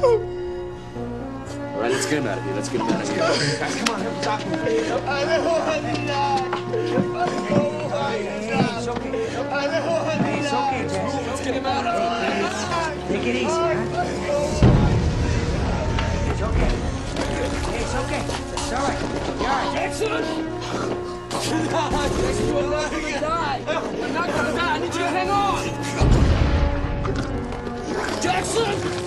All right, let's get him out of here. Let's get him out of here. Guys, come on, help the doctor. I don't want to die. It's okay. It's okay, Jackson. Let's get him out of here. Take it easy, huh? It's okay. Hey, it's okay. It's all right. You're all right. Jackson! Jackson, you're not gonna die. You're not gonna die. I need you to hang on. Jackson!